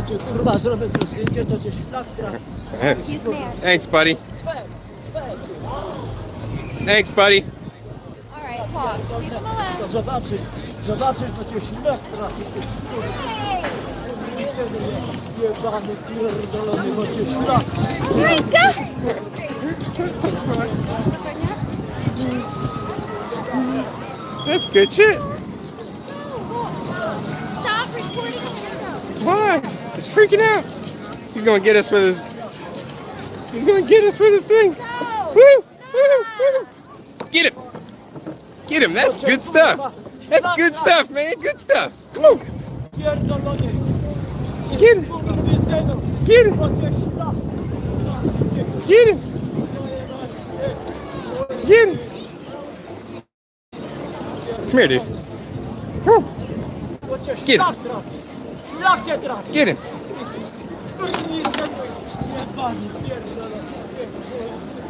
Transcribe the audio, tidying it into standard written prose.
cię kurwa zrobię to zdjęcie, to cię szlak trafi. Thanks, buddy. Thanks, buddy. Alright, walk. Leave him alone. Zobaczysz, to cię szlak trafi. Jebany, pierdolony, bo cię szlak. That's good shit. Stop recording him. Why? He's freaking out. He's gonna get us with his. He's gonna get us with his thing. Woo! Woo! Woo! Get him! Get him! That's good stuff. That's good stuff, man. Good stuff. Come on. Get him! Get him! Get him! Get him! Come here, dude. Come on. Get him. Get him.